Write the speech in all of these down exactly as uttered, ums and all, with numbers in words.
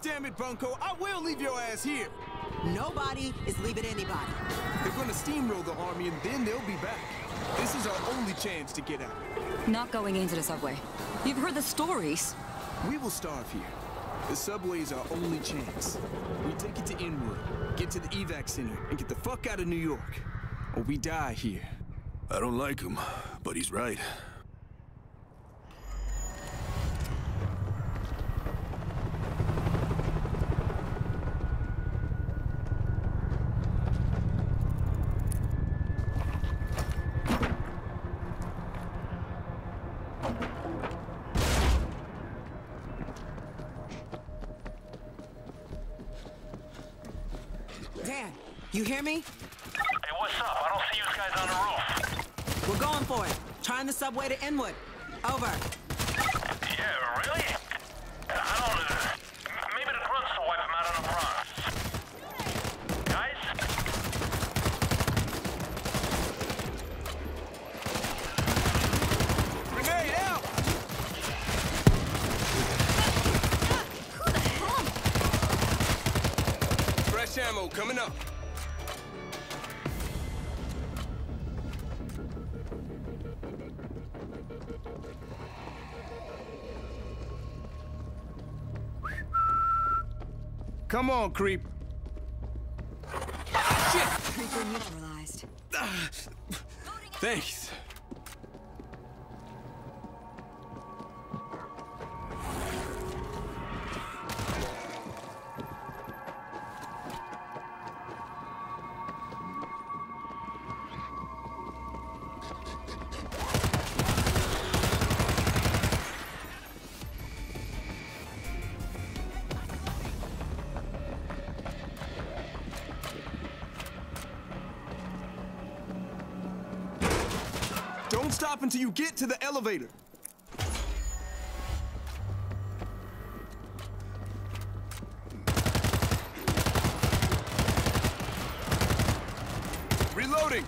damn it, Bunko. I will leave your ass here. Nobody is leaving anybody. They're gonna steamroll the army and then they'll be back. This is our only chance to get out. Not going into the subway. You've heard the stories. We will starve here. The subway is our only chance. We take it to Inwood, get to the evac center, and get the fuck out of New York. Or we die here. I don't like him, but he's right. Dan, you hear me? Hey, what's up? I don't see you guys on the roof. We're going for it. Trying the subway to Inwood. Over. Yeah, really? I don't... Uh, maybe the grunts will wipe him out of the Bronx. Guys? Grenade out! Who the hell? Fresh ammo coming up. Come on, creep. Shit! Creeper neutralized. Thanks. Don't stop until you get to the elevator. Reloading.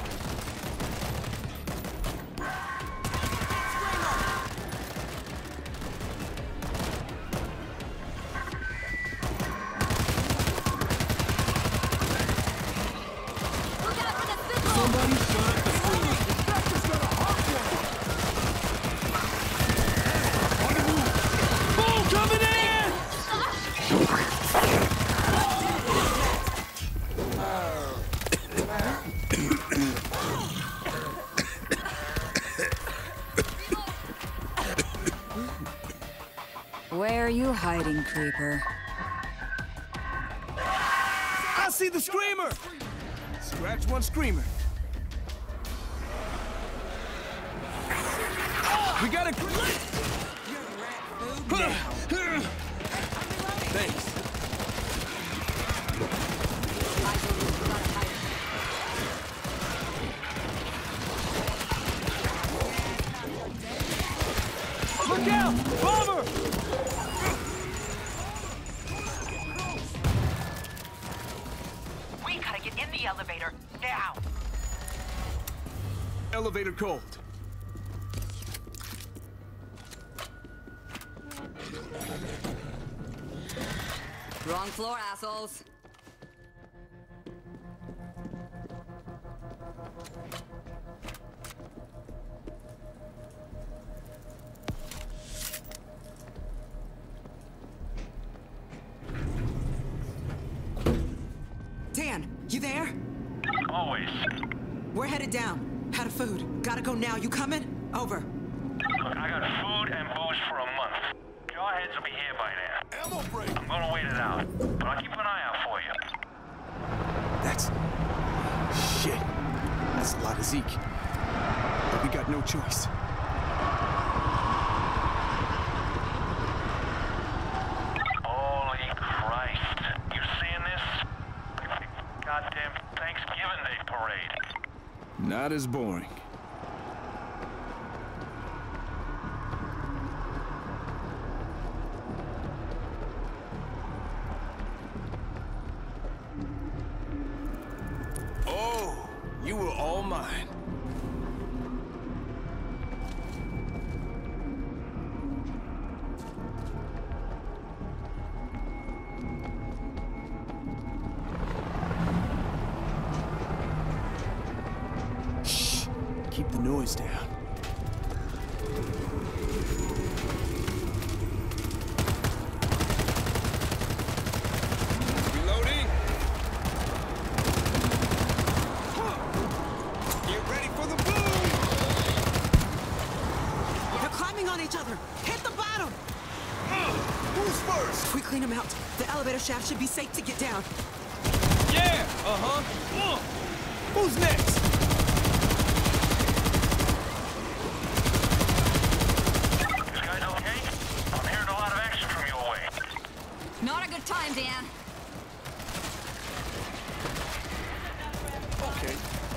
Somebody shut the screen. Coming in! Where are you hiding, creeper? I see the screamer! Scratch one screamer. We got a... Thanks. Look out! Bomber! We gotta get in the elevator now. Elevator cold. Wrong floor, assholes. Dan, you there? Always. We're headed down. Out of food. Gotta go now. You coming? Over. Look, I got food and booze for a month. Jarheads will be here by now. Ammo break! I'm gonna wait it out, but I'll keep an eye out for you. That's... Shit. That's a lot of Zeke. But we got no choice. Holy Christ. You seeing this? Goddamn Thanksgiving Day parade. Not as boring. Oh, you were all mine. keep the noise down. Reloading! Get ready for the boom! They're climbing on each other. Hit the bottom! Who's first? If we clean them out, the elevator shaft should be safe to get down. Yeah! Uh-huh. Uh. Who's next? You guys okay? I'm hearing a lot of action from your way. Not a good time, Dan. Okay.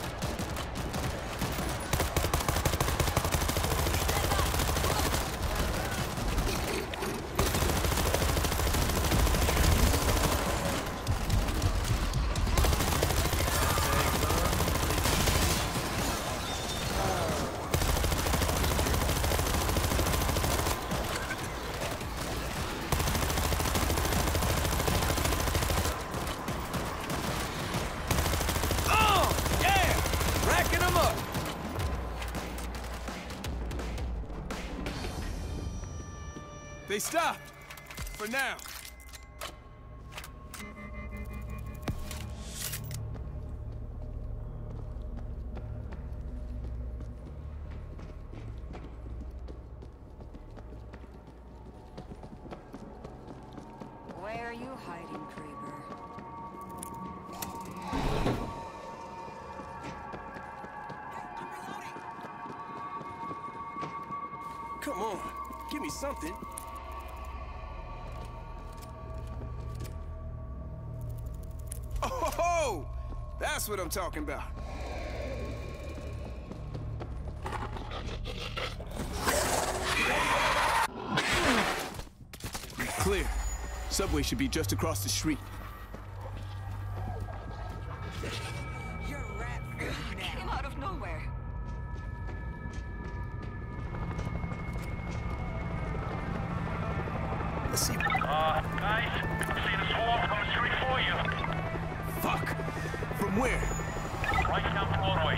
They stopped. For now. Where are you hiding, creeper? Come on. Give me something. Oh, that's what I'm talking about. Clear. Subway should be just across the street. You're a rat. Came out of nowhere. Let's see. Uh, guys, I'm seeing a swarm coming straight for you. Fuck. From where? Right down Broadway.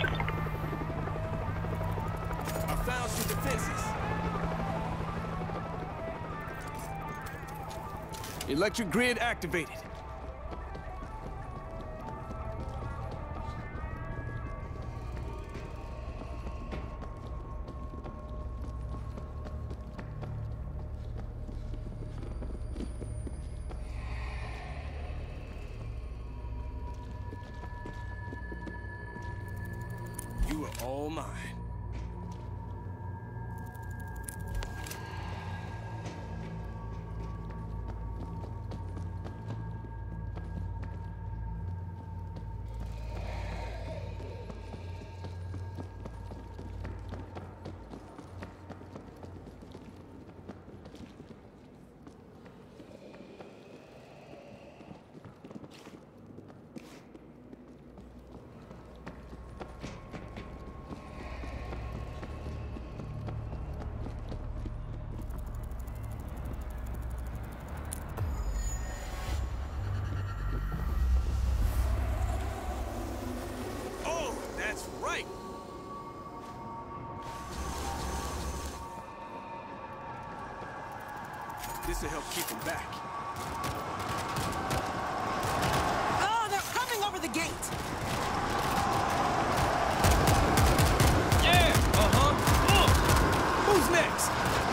I found some defenses. Electric grid activated. You are all mine. That's right. This'll help keep them back. Oh, they're coming over the gate! Yeah, uh-huh. Uh. Who's next?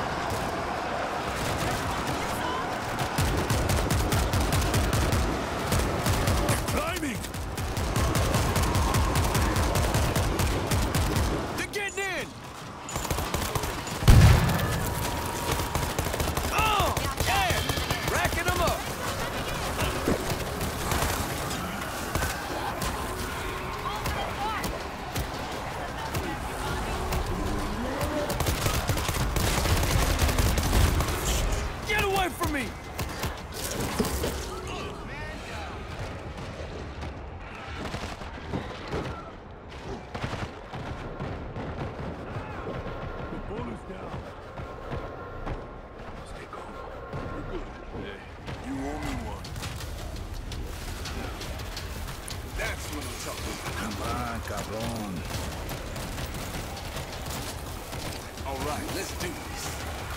Climbing! For me. Stay calm. We're good. Hey, you owe me one. That's what I'm talking about. Come on, cabrón. All right, let's do this.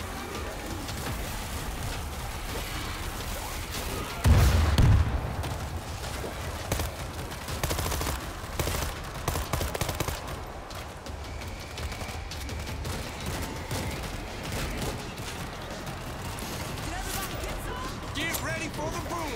Get ready for the boom!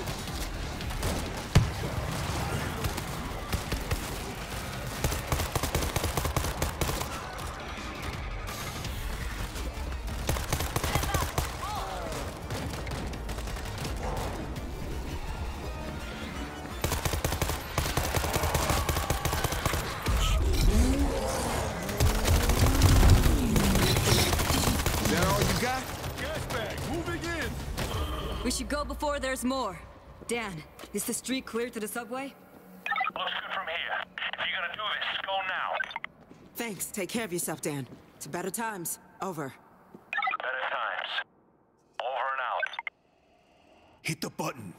Is that all you got? Gas bag, moving in! We should go before there's more. Dan, is the street clear to the subway? Looks good from here. If you're gonna do this, go now. Thanks. Take care of yourself, Dan. To better times. Over. Better times. Over and out. Hit the button.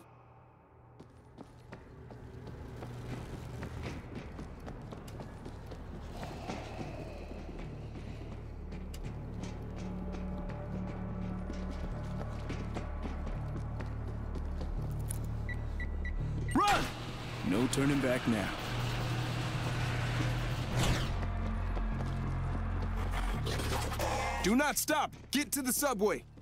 Run! No turning back now. Do not stop! Get to the subway!